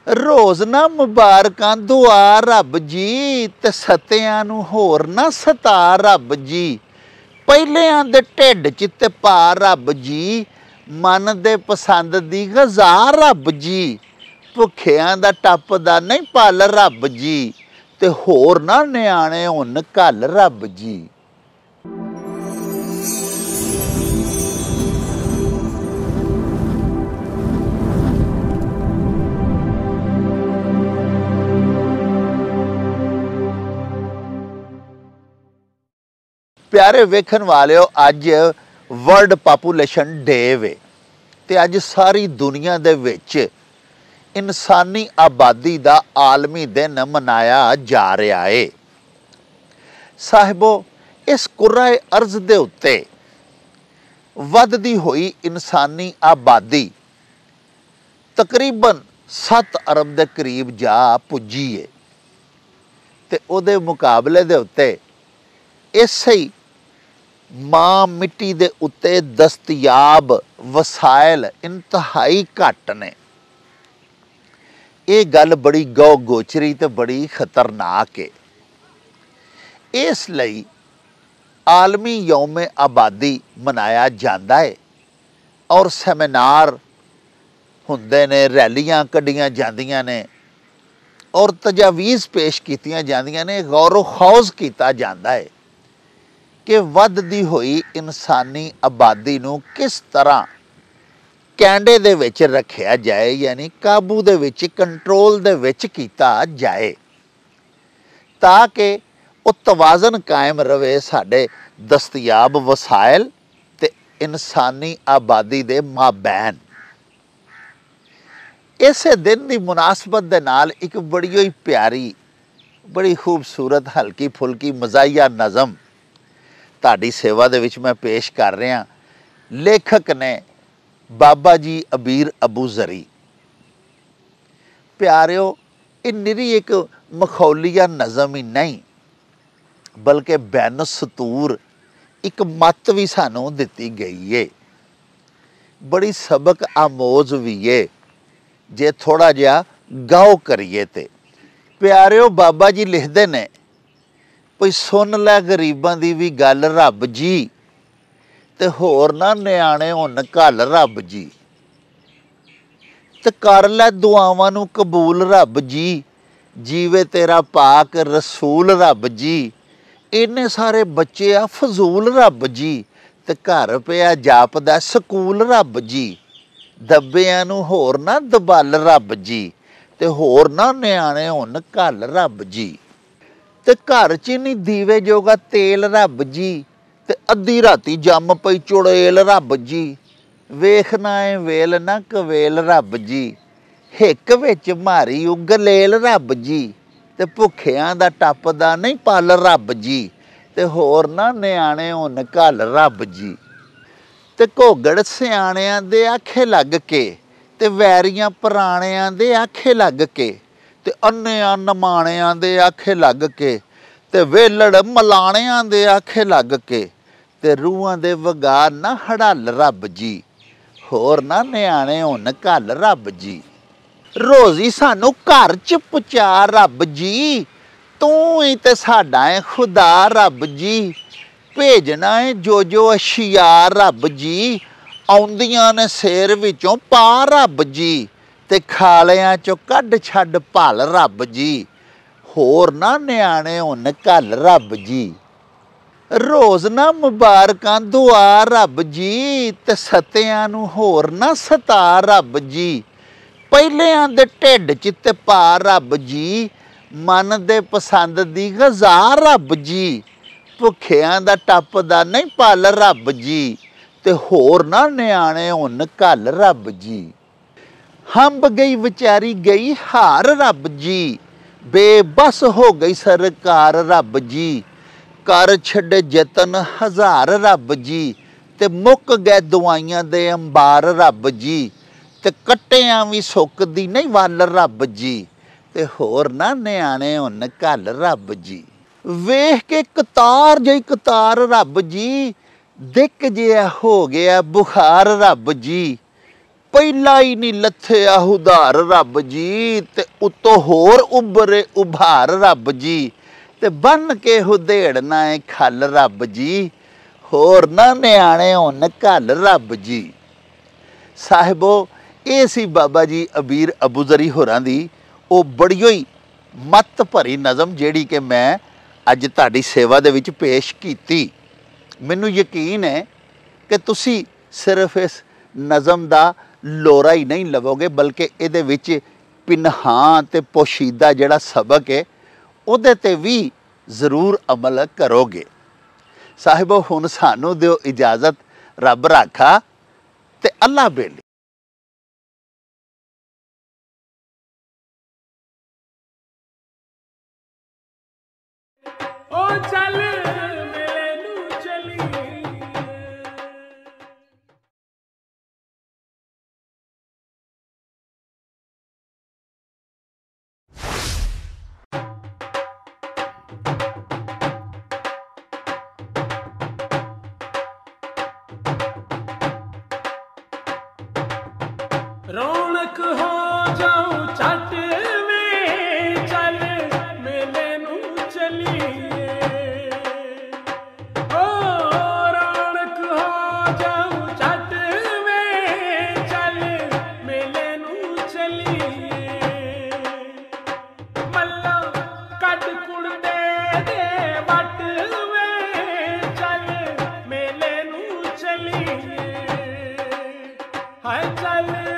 रोज़ ना मुबारकां दुआ रब जी, ते सत्यां नूं होर ना सता रब जी। पहिलियां दे ढिड च ते पा रब जी, मन दे पसंद दी ग़ज़ा रब जी। भुखियां दा टपदा नहीं पल रब जी, ते होर ना नियाणे हुन घल रब जी। प्यारे वेखन वालिओ, अज वर्ल्ड पापूलेशन डे वे ते अज सारी दुनिया दे विच इंसानी आबादी दा आलमी दिन मनाया जा रहा है। साहिबो, इस कुर्राए अर्ज दे उत्ते वधदी हुई इंसानी आबादी तकरीबन 7 अरब दे करीब जा पुजी है ते उहदे मुकाबले दे उत्ते इसे मां मिट्टी दे उत्ते दस्तयाब वसाइल इंतहाई घट ने। ये गल बड़ी गौ गोचरी ते बड़ी खतरनाक है। इसलिए आलमी यौम आबादी मनाया जाता है और सैमीनार हुंदे ने, रैलियां कढ़ियां जांदियां ने और तजावीज़ पेश कीतियां जांदियां ने, गौर खौज किया जाता है कि वधदी हुई इंसानी आबादी नूं किस तरह कैंडे दे विच रखिया जाए, यानी काबू दे विच, कंट्रोल दे विच कीता जाए, ताकि वो तवाज़न कायम रहे साडे दस्तयाब वसाइल ते इंसानी आबादी दे माबैन। इसे दिन की मुनासबत दे नाल एक बड़ी ही प्यारी, बड़ी खूबसूरत हल्की फुल्की मज़ाहिया नज़म ताड़ी सेवा दे विच मैं पेश कर रहा। लेखक ने बाबा जी अबीर अबू ज़री। प्यारिओ, ये निरी एक मखौलिया नज़म ही नहीं बल्कि बैन सतूर एक मत भी सानू दिती गई है, बड़ी सबक आमोज भी है जे थोड़ा जिहा गाओ करिए ते। प्यारिओ, बाबा जी लिखते ने, भई सुन लै गरीबां दी भी गल रब जी, ते होर ना नियाणे हुन घल रब जी, ते कर लै दुआवां नूं कबूल रब जी, जीवे तेरा पाक रसूल रब जी। इन्ने सारे बच्चे आ फजूल रब जी, ते घर पिया जापदा सकूल रब जी। दब्बियां नूं होर ना दबल रब जी, ते होर ना नियाणे हुन घल रब जी। ते घर च नहीं दीवे जोगा तेल रब जी, ते अद्धी राती जम पई चुड़ेल रब जी। वेखना ए वेल ना कवेल रब जी, हिक विच मारी उगलेल रब जी। ते भुखियां दा टपदा नहीं पल रब जी, ते होर ना नियाणे हुन घल रब जी। ते घोगड़ सियाणियां दे आखे लग के, ते वैरियां पराणियां दे आखे लग के, ते अन्नियां नमाणियां दे आखे लग के, ते वेलड़ मलाणियां दे आखे लग के, ते रूहां दे वगार ना हड़ल रब जी, होर ना नियाणे हुन घल रब जी। रोज़ी सानू घर च पहुँचा रब जी, तू ही ते साडा है खुदा रब जी। भेजना है जो अशिया रब जी, आउंदियां ने सेर विचों पा रब जी, ते खालियां चों कढ छड्ड भल रब जी, होर ना नियाणे हुन घल रब जी। रोज़ ना मुबारकां दुआ रब जी, ते सत्यां नूं होर ना सता रब जी। पहिलियां दे ढिड च ते पा रब जी, मन दे पसंद दी ग़ज़ा रब जी। भुखियां दा टपदा नहीं पल रब जी, ते होर ना नियाणे हुन घल रब जी। हंब गई विचारी गई हार रब जी, बेबस हो गई सरकार रब जी। कर छड्डे जतन हज़ार रब जी, ते मुक गए दवाइयां दे अंबार रब जी। ते कट्टियां भी सुकदी नहीं वल रब जी, ते होर ना नियाणे हुन घल रब जी। वेख के कतार जई कतार रब जी, दिक जिहा हो गया बुखार रब जी। ਪਹਿਲਾ ਹੀ ਨਹੀਂ ਲੱਥਿਆ ਉਧਾਰ ਰੱਬ ਜੀ, ਤੇ ਉਤੋਂ ਹੋਰ ਉੱਭਰੇ ਉਭਾਰ ਰੱਬ ਜੀ, ਤੇ ਬੰਨ ਕੇ ਹੁਧੇੜਨਾ ਏ ਖੱਲ ਰੱਬ ਜੀ, ਹੋਰ ਨਾ ਨਿਆਣੇ ਹੁਣ ਘੱਲ ਰੱਬ ਜੀ। ਸਾਹਿਬੋ, ਇਹ ਸੀ ਬਾਬਾ ਜੀ ਅਬੀਰ ਅਬੂਜ਼ਰੀ ਹੋਰਾਂ ਦੀ ਉਹ ਬੜੀਓ ਹੀ ਮੱਤ ਭਰੀ ਨਜ਼ਮ, ਜਿਹੜੀ ਕਿ ਮੈਂ ਅੱਜ ਤੁਹਾਡੀ ਸੇਵਾ ਦੇ ਵਿੱਚ ਪੇਸ਼ ਕੀਤੀ। ਮੈਨੂੰ ਯਕੀਨ ਹੈ ਕਿ ਤੁਸੀਂ ਸਿਰਫ ਇਸ ਨਜ਼ਮ ਦਾ ਲੋਰਾ ਹੀ ਨਹੀਂ ਲਵੋਗੇ, ਬਲਕਿ ਇਹਦੇ ਵਿੱਚ ਪਿਨਹਾਂ ਤੇ ਪੋਸ਼ੀਦਾ ਜਿਹੜਾ ਸਬਕ ਹੈ ਉਹਦੇ ਤੇ ਵੀ ਜ਼ਰੂਰ ਅਮਲ ਕਰੋਗੇ। ਸਾਹਿਬੋ, ਹੁਣ ਸਾਨੂੰ ਦਿਓ ਇਜਾਜ਼ਤ, ਰੱਬ ਰਾਖਾ ਤੇ ਅੱਲਾ ਬੇਲੀ। ओ चल मेले नू चली रौनक हो जाऊं छट में, चल मेले नू चलिए। ओ रौनक हो जाऊं छट में, चल मेले नू चलिए। मल्ला कट कुड़ते दे बट में, चल मेले नू चलिए। हाय चल